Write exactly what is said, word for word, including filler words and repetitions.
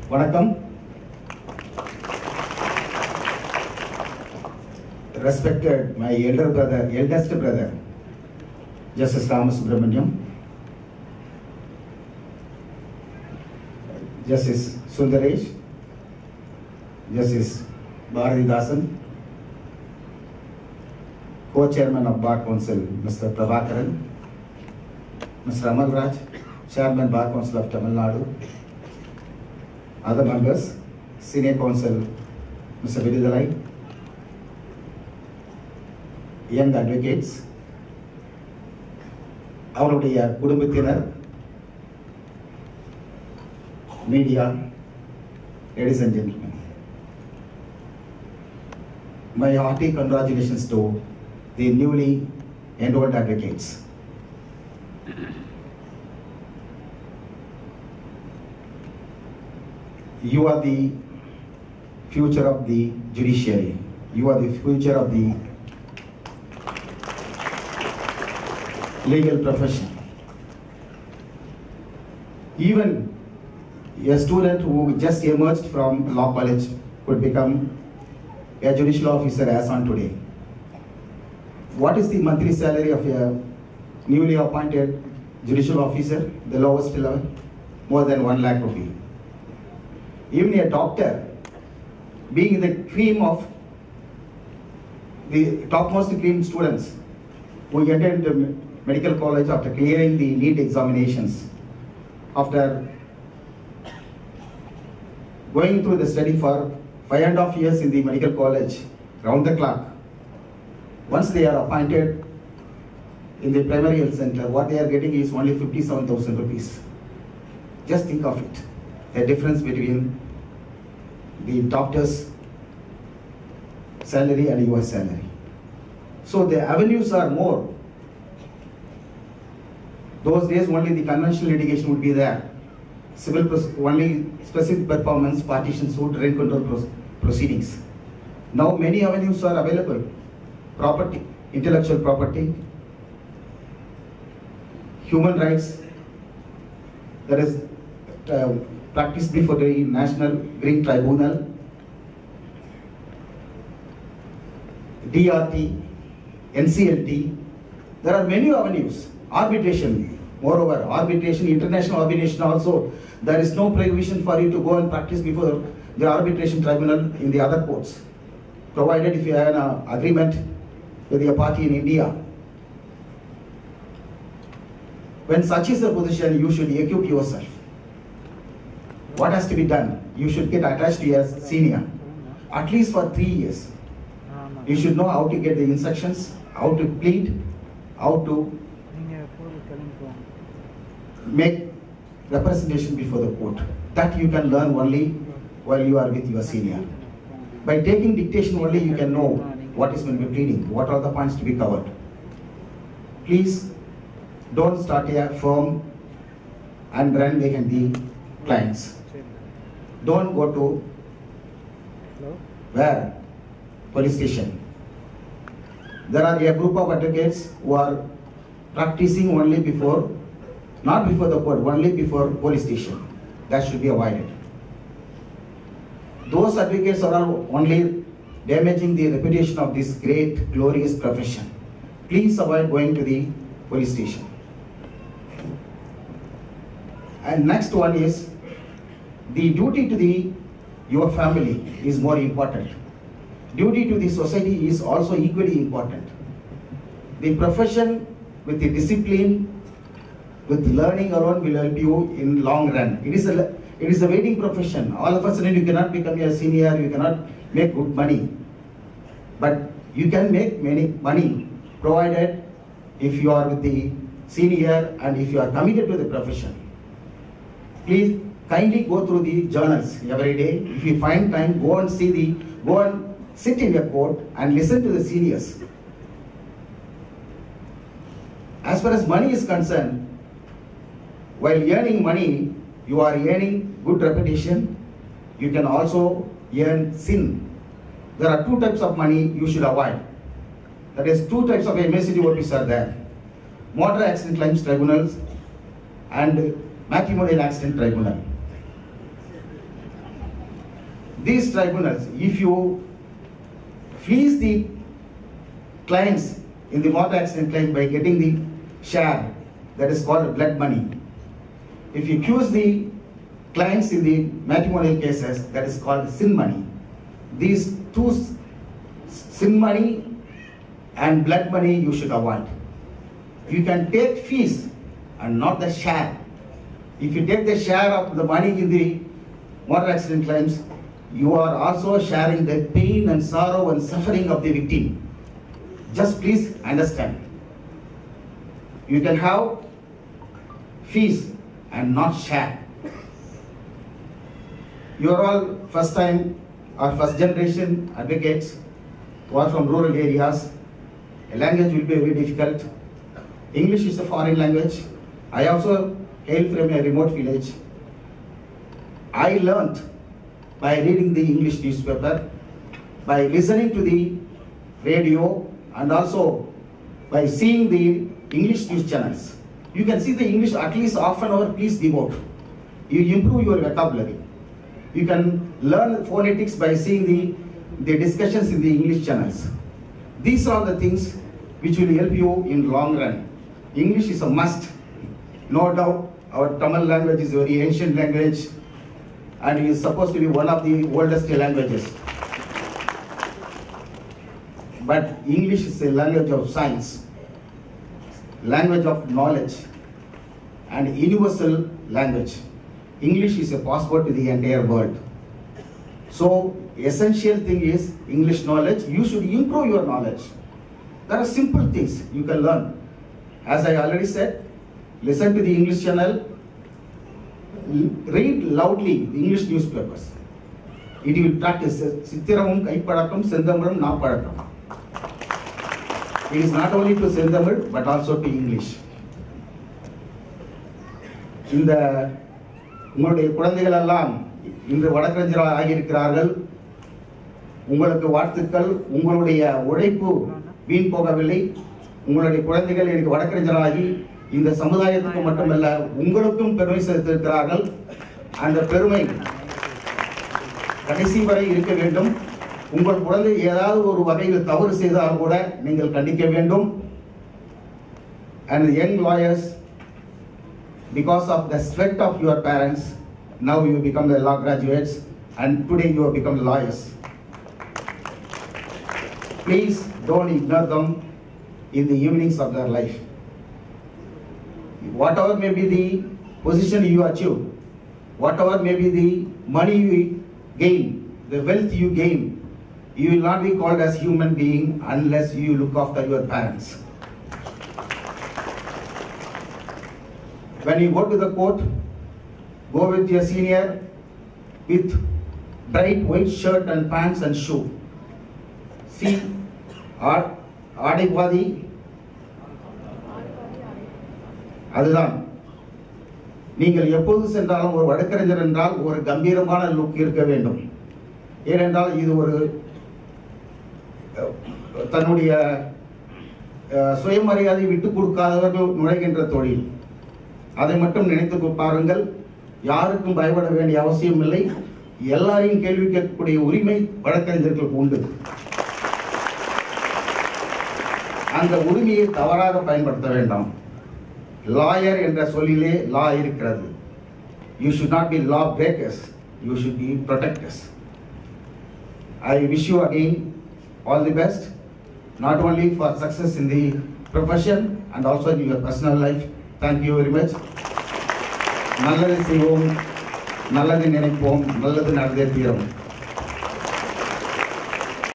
Vanakkam. Respected my elder brother, eldest brother, Justice Rama Subramaniam, Justice Sundaresh, Justice Bharati Dasan, Co-Chairman of Bar Council, Mister Prabhakaran, Mister Amal Raj, Chairman Bar Council of Tamil Nadu, other members, Senior Counsel, Mister Vidudalai, young advocates, அவருடைய குடும்பத்தினர், media, ladies and gentlemen. My hearty congratulations to the newly enrolled advocates. You are the future of the judiciary. You are the future of the legal profession. Even a student who just emerged from law college could become a judicial officer as on today. What is the monthly salary of a newly appointed judicial officer? The lowest level, more than one lakh rupee. Even a doctor, being the cream of the topmost cream students who entered the medical college after clearing the NEET examinations, after going through the study for five and a half years in the medical college, round the clock. Once they are appointed in the primary health center, what they are getting is only fifty-seven thousand rupees. Just think of it, the difference between the doctor's salary and your salary. So the avenues are more. Those days only the conventional litigation would be there. Civil only specific performance, partition suit, rent control proceedings. Now many avenues are available. Property, intellectual property, human rights, that is uh, practiced before the National Green Tribunal, D R T, N C L T. There are many avenues. Arbitration, moreover, arbitration, international arbitration also, there is no prohibition for you to go and practice before the arbitration tribunal in the other courts, provided if you have an uh, agreement with your party in India. When such is the position, you should equip yourself. What has to be done? You should get attached to your senior, at least for three years. You should know how to get the instructions, how to plead, how to make representation before the court. That you can learn only while you are with your senior. By taking dictation only, you can know what is going to be pleading, what are the points to be covered. Please don't start a firm and run behind the clients. Don't go to where? Police station. There are a group of advocates who are practicing only before, not before the court, only before police station. That should be avoided. Those advocates are only damaging the reputation of this great, glorious profession. Please avoid going to the police station. And next one is, the duty to the your family is more important. Duty to the society is also equally important. The profession with the discipline, with learning alone will help you in long run. It is a it is a waiting profession. All of a sudden you cannot become a senior, you cannot make good money. But you can make many money provided if you are with the senior and if you are committed to the profession. Please kindly go through the journals every day. If you find time, go and see the, go and sit in a court and listen to the seniors. As far as money is concerned, while earning money, you are earning good reputation. You can also earn sin. There are two types of money you should avoid. That is, two types of M A C D O Ps are there. Motor Accident Claims Tribunals and Matrimonial Accident Tribunal. these tribunals, if you fleece the clients in the motor accident claim by getting the share, that is called blood money. If you accuse the clients in the matrimonial cases, that is called sin money. These two, sin money and blood money, you should avoid. You can take fees and not the share. If you take the share of the money in the motor accident claims, you are also sharing the pain and sorrow and suffering of the victim. Just please understand. You can have fees and not share. You are all first time or first generation advocates who are from rural areas. A language will be very difficult. English is a foreign language. I also hail from a remote village. I learned by reading the English newspaper, by listening to the radio, and also by seeing the English news channels. You can see the English at least half an hour, please devote. You improve your vocabulary. You can learn phonetics by seeing the, the discussions in the English channels. These are the things which will help you in long run. English is a must. No doubt, our Tamil language is a very ancient language and it is supposed to be one of the oldest languages. But English is a language of science, language of knowledge, and universal language. English is a passport to the entire world. So, essential thing is English knowledge. You should improve your knowledge. There are simple things you can learn. As I already said, listen to the English channel, read loudly the English newspapers. It will practice. Sithiramum Kaipadakkam Sendamarum Naapadakkam. It is not only to Sendamil but also to English. இந்த உங்களுடைய குழந்தைகள் எல்லாம் இன்று வழக்கறிஞராக ஆகியிருக்கிறார்கள். உங்களுக்கு வாழ்த்துக்கள். உங்களுடைய உழைப்பு வீண் போகவில்லை. உங்களுடைய குழந்தைகள் எனக்கு வழக்கறிஞராகி இந்த சமுதாயத்துக்கு மட்டுமல்ல உங்களுக்கும் பெருமை சேர்த்திருக்கிறார்கள். அந்த பெருமை கடைசி வரை இருக்க வேண்டும். உங்கள் குழந்தை ஏதாவது ஒரு வகையில் தவறு செய்தால் கூட நீங்கள் கண்டிக்க வேண்டும். And the young lawyers, because of the sweat of your parents, now you become the law graduates and today you have become lawyers. Please don't ignore them in the evenings of their life. Whatever may be the position you achieve, whatever may be the money you gain, the wealth you gain, you will not be called as human being unless you look after your parents. When you go to the court, go with your senior with bright white shirt and pants and shoe. See, ஆடைபாதி அதுதான். நீங்கள் எப்போது சென்றாலும் ஒரு வழக்கறிஞர் என்றால் ஒரு கம்பீரமான look இருக்க வேண்டும். ஏனென்றால் இது ஒரு தன்னுடைய சுயமரியாதை விட்டுக் கொடுக்காதவர்கள் நுழைகின்ற தொழில். அதை மட்டும் நினைத்து பாருங்கள். யாருக்கும் பயப்பட வேண்டிய அவசியம் இல்லை. எல்லாரையும் கேள்வி கேட்கக்கூடிய உரிமை வழக்கறிஞர்களுக்கு உண்டு. அந்த உரிமையை தவறாக பயன்படுத்த வேண்டாம். லாயர் என்ற சொல்லிலே லா இருக்கிறது. You should not be law breakers. You should be protectors. I wish you again all the best, not only for success in the profession and also in your personal life. Thank you very much. நல்லது செய்வோம், நல்லது நினைப்போம், நல்லது நடந்தே தீரும்.